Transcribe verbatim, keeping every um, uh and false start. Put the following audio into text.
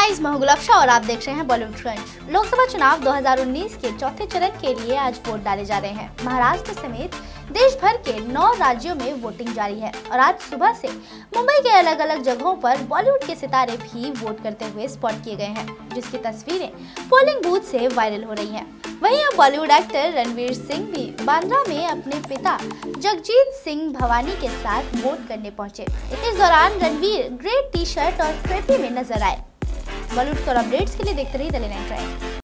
Guys, मैं हूं गुलाब शाह और आप देख रहे हैं बॉलीवुड ट्रेंड्स। लोकसभा चुनाव दो हज़ार उन्नीस के चौथे चरण के लिए आज वोट डाले जा रहे हैं। महाराष्ट्र समेत देश भर के नौ राज्यों में वोटिंग जारी है और आज सुबह से मुंबई के अलग अलग जगहों पर बॉलीवुड के सितारे भी वोट करते हुए स्पॉट किए गए हैं, जिसकी तस्वीरें पोलिंग बूथ से वायरल हो रही हैं। वहीं अब बॉलीवुड एक्टर रणवीर सिंह भी बांद्रा में अपने पिता जगजीत सिंह भवानी के साथ वोट करने पहुंचे। इस दौरान रणवीर ग्रे टी शर्ट और कैपरी में नजर आए। बॉलीवुड और अपडेट्स के लिए देखते रहिए द नाइन टाइम।